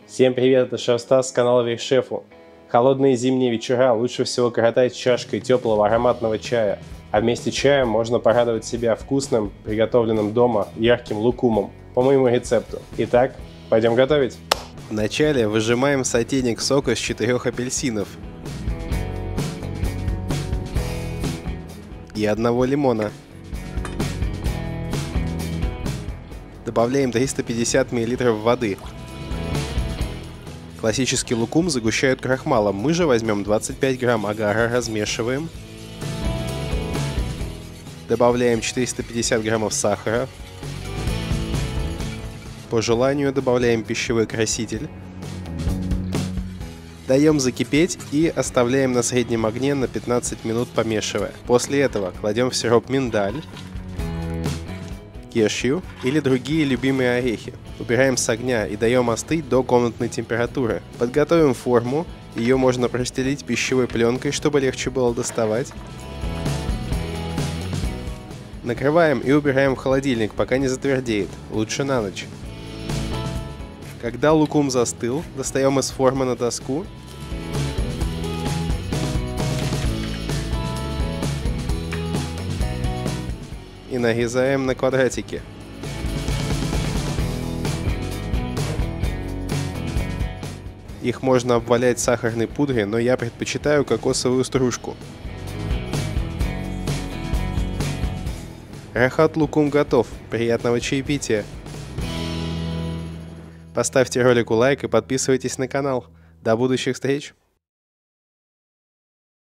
Всем привет, это Шеф Стас с канала Вейшефу. Холодные зимние вечера лучше всего коротать чашкой теплого ароматного чая, а вместе чая можно порадовать себя вкусным, приготовленным дома ярким лукумом по моему рецепту. Итак, пойдем готовить. Вначале выжимаем сотейник сока из 4 апельсинов и 1 лимона. Добавляем 350 мл воды. Классический лукум загущают крахмалом, мы же возьмем 25 грамм агара, размешиваем. Добавляем 450 граммов сахара. По желанию добавляем пищевой краситель. Даем закипеть и оставляем на среднем огне на 15 минут, помешивая. После этого кладем в сироп миндаль, кешью или другие любимые орехи. Убираем с огня и даем остыть до комнатной температуры. Подготовим форму, ее можно простелить пищевой пленкой, чтобы легче было доставать. Накрываем и убираем в холодильник, пока не затвердеет, лучше на ночь. Когда лукум застыл, достаем из формы на доску. И нарезаем на квадратики. Их можно обвалять в сахарной пудре, но я предпочитаю кокосовую стружку. Рахат лукум готов. Приятного чаепития! Поставьте ролику лайк и подписывайтесь на канал. До будущих встреч!